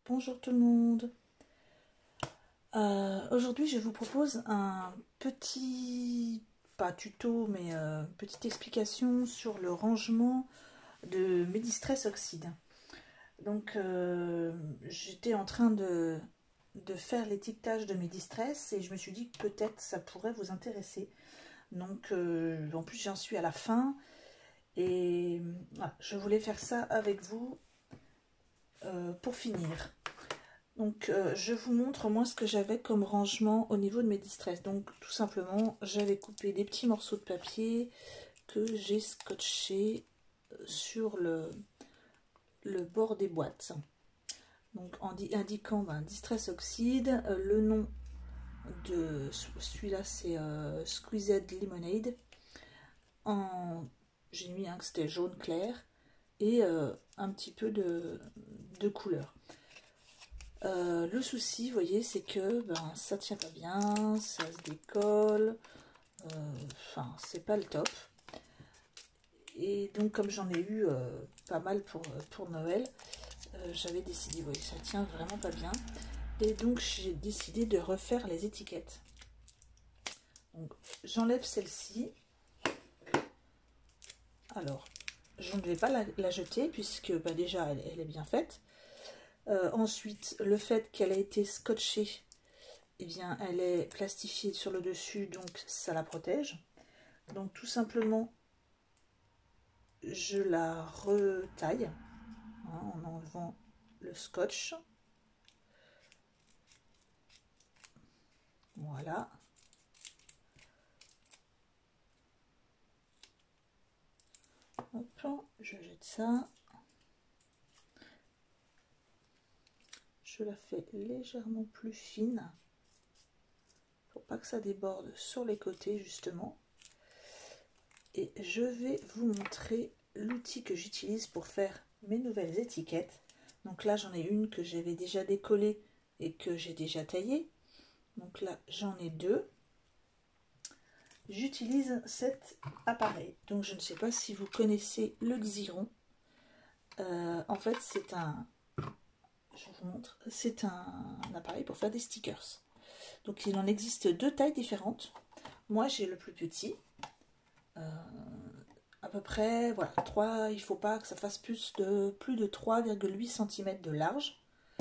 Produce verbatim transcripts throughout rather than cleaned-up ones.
Bonjour tout le monde. Euh, aujourd'hui, je vous propose un petit, pas tuto, mais euh, petite explication sur le rangement de mes Distress Oxide. Donc, euh, j'étais en train de, de faire l'étiquetage de mes Distress et je me suis dit que peut-être ça pourrait vous intéresser. Donc, euh, en plus, j'en suis à la fin et voilà, je voulais faire ça avec vous euh, pour finir. Donc euh, je vous montre moi ce que j'avais comme rangement au niveau de mes Distress. Donc tout simplement j'avais coupé des petits morceaux de papier que j'ai scotché sur le, le bord des boîtes. Donc en indiquant ben, Distress Oxide, euh, le nom de celui-là c'est euh, Squeezed Lemonade. En j'ai mis hein, que c'était jaune clair et euh, un petit peu de, de couleur. Euh, le souci, vous voyez, c'est que ben, ça tient pas bien, ça se décolle, enfin, euh, c'est pas le top. Et donc, comme j'en ai eu euh, pas mal pour, pour Noël, euh, j'avais décidé, vous voyez, ça tient vraiment pas bien. Et donc, j'ai décidé de refaire les étiquettes. Donc, j'enlève celle-ci. Alors, je ne vais pas la, la jeter, puisque bah, déjà, elle, elle est bien faite. Euh, ensuite, le fait qu'elle ait été scotchée, eh bien, elle est plastifiée sur le dessus, donc ça la protège. Donc tout simplement, je la retaille hein, en enlevant le scotch. Voilà. Hop, je jette ça. Je la fais légèrement plus fine pour pas que ça déborde sur les côtés justement. Et je vais vous montrer l'outil que j'utilise pour faire mes nouvelles étiquettes. Donc là j'en ai une que j'avais déjà décollée et que j'ai déjà taillée. Donc là j'en ai deux. J'utilise cet appareil. Donc je ne sais pas si vous connaissez le Xyron. Euh, en fait c'est un, je vous montre, c'est un, un appareil pour faire des stickers. Donc il en existe deux tailles différentes. Moi j'ai le plus petit. Euh, à peu près, voilà, trois, il ne faut pas que ça fasse plus de, plus de trois virgule huit centimètres de large.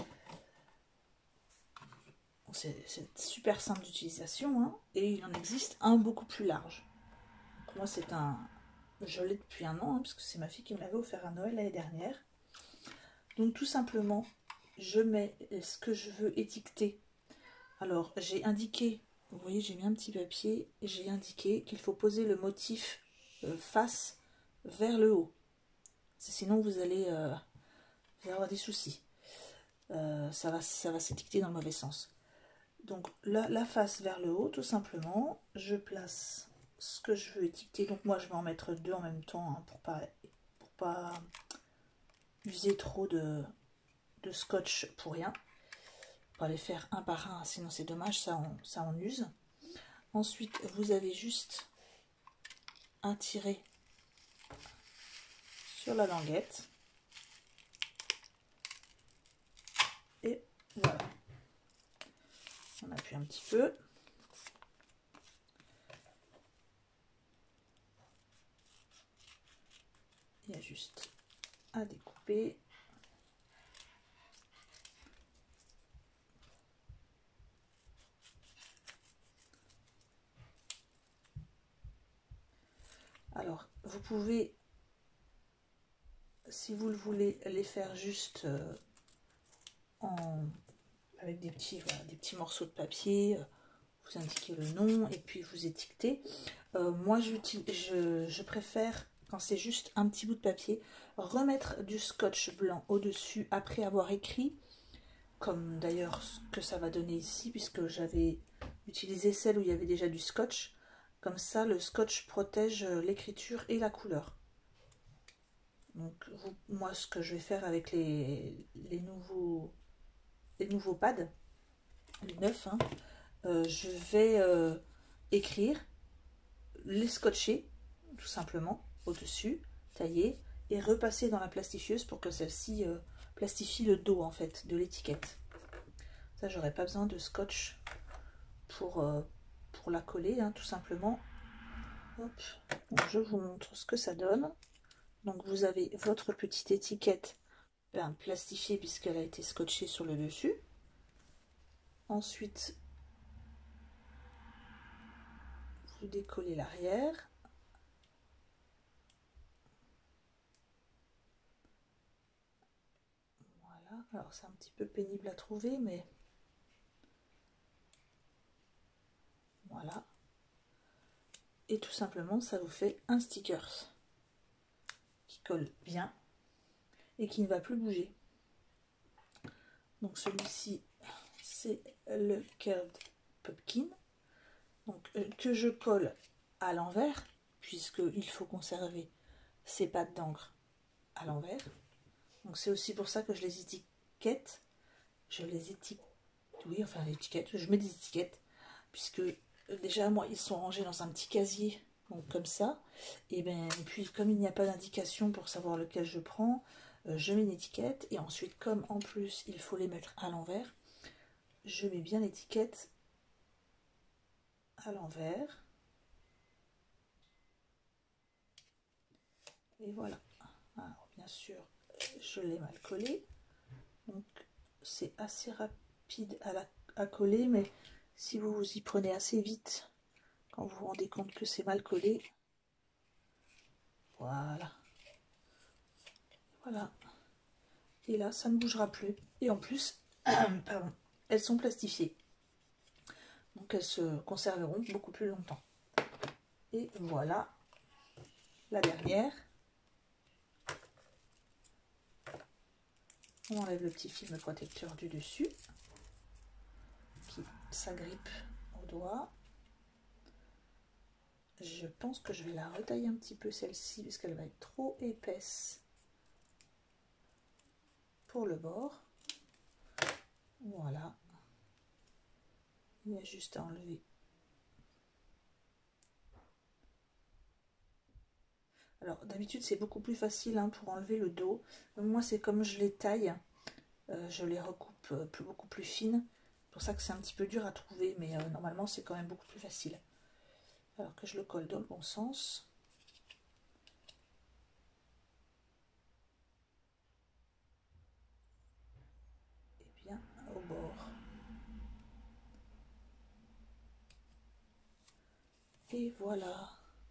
C'est super simple d'utilisation, hein, et il en existe un beaucoup plus large. Donc moi c'est un, je l'ai depuis un an, hein, parce que c'est ma fille qui me l'avait offert à Noël l'année dernière. Donc tout simplement, je mets ce que je veux étiqueter. Alors j'ai indiqué, vous voyez j'ai mis un petit papier, j'ai indiqué qu'il faut poser le motif euh, face vers le haut. Sinon vous allez, euh, vous allez avoir des soucis. Euh, ça va, ça va s'étiqueter dans le mauvais sens. Donc la, la face vers le haut, tout simplement, je place ce que je veux étiqueter. Donc moi je vais en mettre deux en même temps hein, pour pas pour pas user trop de, de scotch pour rien. On va les faire un par un, sinon c'est dommage, ça en, ça en use. Ensuite vous avez juste à tirer sur la languette. Et voilà. On appuie un petit peu. Il y a juste à découper. Alors, vous pouvez, si vous le voulez, les faire juste euh, en, avec des petits, voilà, des petits morceaux de papier. Vous indiquez le nom et puis vous étiquetez. Euh, moi, je, je préfère, quand c'est juste un petit bout de papier, remettre du scotch blanc au-dessus après avoir écrit, comme d'ailleurs ce que ça va donner ici, puisque j'avais utilisé celle où il y avait déjà du scotch. Comme ça, le scotch protège l'écriture et la couleur. Donc, vous, moi, ce que je vais faire avec les, les, nouveaux, les nouveaux pads, les neufs, hein, euh, je vais euh, écrire, les scotcher, tout simplement, au-dessus, tailler, et repasser dans la plastifieuse pour que celle-ci euh, plastifie le dos en fait de l'étiquette. Ça, j'aurais pas besoin de scotch pour, euh, pour la coller, hein, tout simplement. Hop. Donc, je vous montre ce que ça donne. Donc vous avez votre petite étiquette ben, plastifiée puisqu'elle a été scotchée sur le dessus. Ensuite, vous décollez l'arrière. Voilà, alors c'est un petit peu pénible à trouver, mais voilà. Et tout simplement, ça vous fait un sticker qui colle bien et qui ne va plus bouger. Donc celui-ci, c'est le Curved Pumpkin, donc euh, que je colle à l'envers, puisqu'il faut conserver ces pattes d'encre à l'envers. Donc c'est aussi pour ça que je les étiquette. Je les étiquette, oui, enfin l'étiquette, je mets des étiquettes, puisque déjà moi ils sont rangés dans un petit casier, donc comme ça. Et, ben, et puis comme il n'y a pas d'indication pour savoir lequel je prends, euh, je mets une étiquette. Et ensuite, comme en plus il faut les mettre à l'envers, je mets bien l'étiquette à l'envers. Et voilà. Alors bien sûr, je l'ai mal collé, donc c'est assez rapide à, la, à coller, mais si vous vous y prenez assez vite, quand vous vous rendez compte que c'est mal collé, voilà. Voilà. Et là, ça ne bougera plus. Et en plus, pardon, elles sont plastifiées. Donc elles se conserveront beaucoup plus longtemps. Et voilà la dernière. On enlève le petit film protecteur du dessus qui s'agrippe au doigt. Je pense que je vais la retailler un petit peu celle-ci parce qu'elle va être trop épaisse pour le bord. Voilà. Il y a juste à enlever. Alors d'habitude c'est beaucoup plus facile hein, pour enlever le dos. Donc, moi c'est comme je les taille, euh, je les recoupe euh, plus, beaucoup plus fines. C'est pour ça que c'est un petit peu dur à trouver, mais euh, normalement c'est quand même beaucoup plus facile. Alors que je le colle dans le bon sens. Et bien au bord. Et voilà.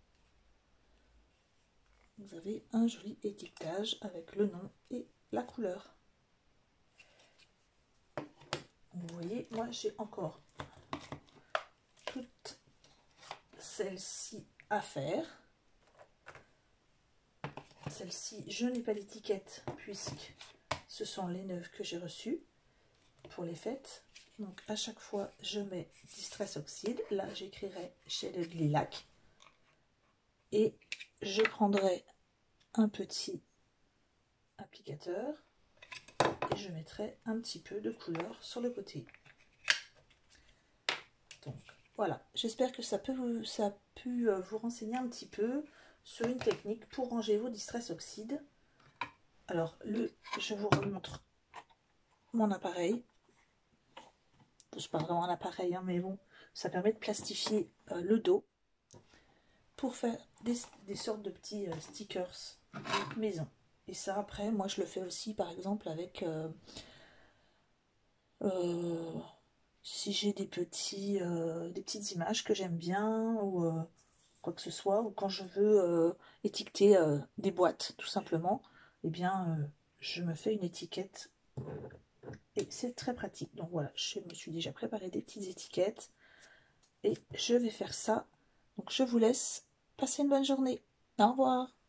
Vous avez un joli étiquetage avec le nom et la couleur. Vous voyez, moi j'ai encore toutes celles-ci à faire. Celle-ci, je n'ai pas d'étiquette puisque ce sont les neuves que j'ai reçues pour les fêtes. Donc à chaque fois, je mets Distress Oxide. Là, j'écrirai Shaded Lilac. Et je prendrai un petit applicateur et je mettrai un petit peu de couleur sur le côté. Donc voilà, j'espère que ça peut vous, ça a pu vous renseigner un petit peu sur une technique pour ranger vos Distress Oxide. Alors le, je vous remontre mon appareil. C'est pas vraiment un appareil, hein, mais bon, ça permet de plastifier euh, le dos pour faire des, des sortes de petits euh, stickers maison. Et ça, après, moi, je le fais aussi, par exemple, avec euh, euh, si j'ai des petits, euh, des petites images que j'aime bien ou euh, quoi que ce soit, ou quand je veux euh, étiqueter euh, des boîtes, tout simplement, eh bien, euh, je me fais une étiquette. Et c'est très pratique. Donc voilà, je me suis déjà préparé des petites étiquettes. Et je vais faire ça. Donc je vous laisse. Passez une bonne journée. Au revoir.